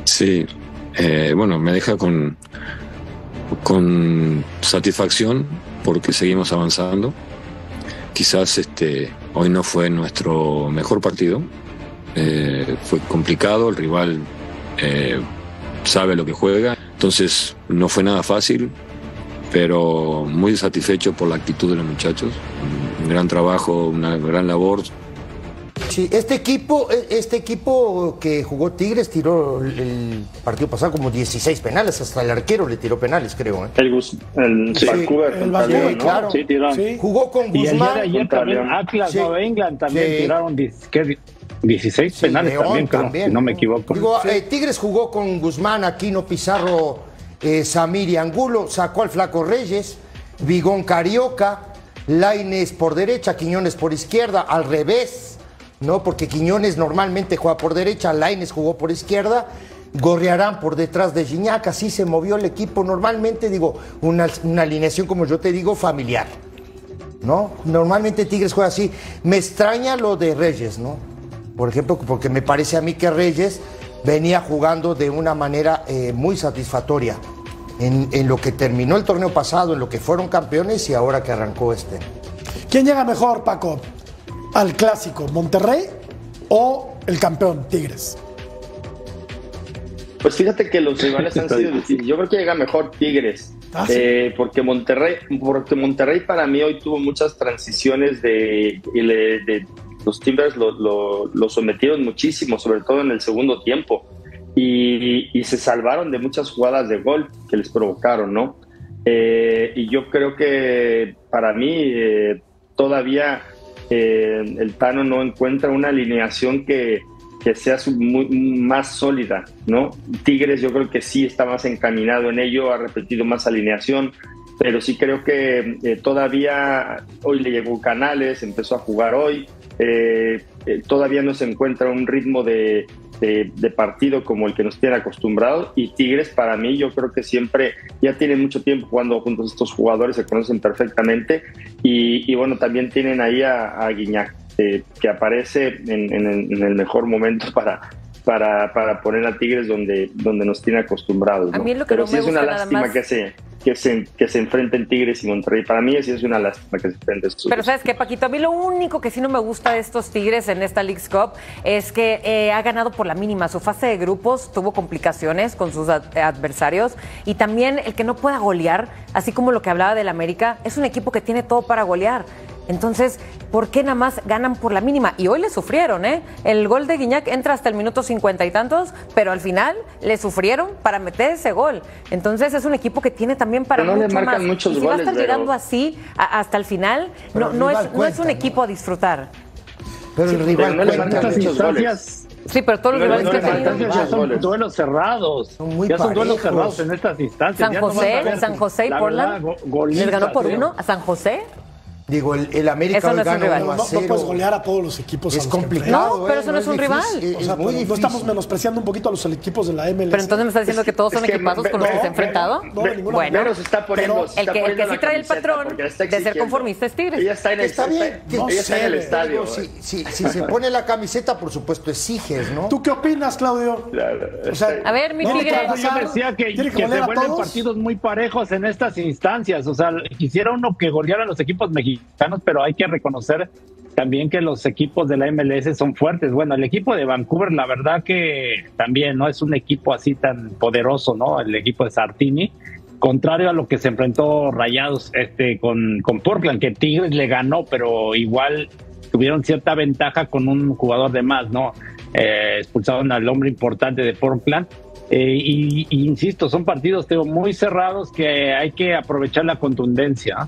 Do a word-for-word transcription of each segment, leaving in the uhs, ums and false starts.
Sí, eh, bueno, me deja con, con satisfacción porque seguimos avanzando. Quizás este, hoy no fue nuestro mejor partido, eh, fue complicado, el rival eh, sabe lo que juega, entonces no fue nada fácil, pero muy satisfecho por la actitud de los muchachos, un gran trabajo, una gran labor. Sí, este equipo, este equipo que jugó Tigres tiró el partido pasado como dieciséis penales, hasta el arquero le tiró penales, creo. ¿eh? El, Gus, el sí, Vancouver, el Vancouver, ¿no? claro. Sí, sí. Jugó con Guzmán. Y ayer, ayer también Atlas, sí. Nueva England también sí. tiraron dieciséis sí, penales León, también, creo, también, si no me equivoco. Digo, sí. eh, Tigres jugó con Guzmán, Aquino, Pizarro, eh, Samir y Angulo, sacó al Flaco Reyes, Vigón Carioca, Lainez por derecha, Quiñones por izquierda, al revés. No, porque Quiñones normalmente juega por derecha, Lainez jugó por izquierda, Gorriarán por detrás de Gignac, así se movió el equipo. Normalmente, digo, una, una alineación, como yo te digo, familiar, ¿no? Normalmente Tigres juega así. Me extraña lo de Reyes, ¿no? Por ejemplo, porque me parece a mí que Reyes venía jugando de una manera eh, muy satisfactoria en, en lo que terminó el torneo pasado, en lo que fueron campeones y ahora que arrancó este. ¿Quién llega mejor, Paco, al clásico, Monterrey o el campeón, Tigres? Pues fíjate que los rivales han sido difíciles. Yo creo que llega mejor Tigres, ¿Ah, sí? eh, porque Monterrey, porque Monterrey para mí hoy tuvo muchas transiciones de, de, de los Timbers lo, lo, lo sometieron muchísimo, sobre todo en el segundo tiempo, y, y se salvaron de muchas jugadas de gol que les provocaron, ¿no? Eh, y yo creo que para mí eh, todavía Eh, el Tano no encuentra una alineación que, que sea muy, más sólida, ¿no? Tigres yo creo que sí está más encaminado en ello, ha repetido más alineación, pero sí creo que eh, todavía hoy le llegó Canales, empezó a jugar hoy, eh, eh, todavía no se encuentra un ritmo de, de, de partido como el que nos tiene acostumbrados, y Tigres para mí yo creo que siempre ya tiene mucho tiempo jugando juntos estos jugadores, se conocen perfectamente, y, y bueno, también tienen ahí a, a Gignac, eh, que aparece en, en, en el mejor momento para, para, para poner a Tigres donde, donde nos tiene acostumbrados, ¿no? A mí lo que Pero no sí me es gusta una nada lástima más... que se... Que se, que se enfrenten Tigres y Monterrey. Para mí sí es una lástima que se enfrenten estos. Pero ¿sabes qué, Paquito? A mí lo único que sí no me gusta de estos Tigres en esta Leagues Cup es que eh, ha ganado por la mínima. Su fase de grupos tuvo complicaciones con sus ad adversarios, y también el que no pueda golear, así como lo que hablaba del América, es un equipo que tiene todo para golear. Entonces, ¿por qué nada más ganan por la mínima? Y hoy le sufrieron, ¿eh? El gol de Gignac entra hasta el minuto cincuenta y tantos, pero al final le sufrieron para meter ese gol. Entonces, es un equipo que tiene también para pero no mucho le marcan más. Muchos y si goles, va a estar pero... llegando así a, hasta el final, no, no, es, cuenta, no es un ¿no? equipo a disfrutar. Pero el sí, rival pero no le cuenta marcan muchos goles. Sí, pero todos los no, rivales no, que no, han tenido... Ya son goles. Duelos cerrados. Son muy ya son duelos parejos. cerrados en estas instancias. San Ya no José, van a ver, San José y Portland, verdad, go les ganó por creo. uno a San José. Digo, el, el América Eso no hoy es un gana rival. uno a No, cero. no puedes golear a todos los equipos. Es a los que complicado. No, pero eh, eso no es un difícil, rival. Es, O sea, es muy no difícil. estamos menospreciando un poquito a los equipos de la M L S. Pero entonces me estás diciendo que todos son es que equipazos me- con los me- que se ha me- enfrentado. No, de ninguna Bueno, Pero se está poniendo, pero se el está que, el poniendo que sí la trae el camiseta patrón porque la está de ser exigiendo. conformista es Tigres. Ella está en el, Está bien, está- no ella está en el sé, estadio. digo, si, si, si se pone la camiseta, por supuesto, exiges, ¿no? ¿Tú qué opinas, Claudio? Claro, O sea, está- A ver, mi No, Tigre. Ricardo, Yo decía que, ¿Tiene que que se golear a vuelven todos? partidos muy parejos en estas instancias. O sea, quisiera uno que goleara a los equipos mexicanos, pero hay que reconocer también que los equipos de la M L S son fuertes. Bueno, el equipo de Vancouver, la verdad que también no es un equipo así tan poderoso, ¿no? El equipo de Sartini, contrario a lo que se enfrentó Rayados este, con, con Portland, que Tigres le ganó, pero igual tuvieron cierta ventaja con un jugador de más, ¿no? Eh, expulsaron al hombre importante de Portland. Eh, y, y insisto, son partidos tengo, muy cerrados que hay que aprovechar la contundencia.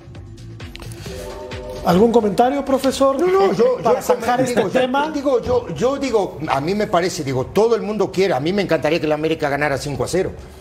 ¿Algún comentario, profesor? No, no, yo, para yo zanjar este digo, tema. Digo, yo, yo digo, a mí me parece, digo, todo el mundo quiere, a mí me encantaría que la América ganara cinco a cero.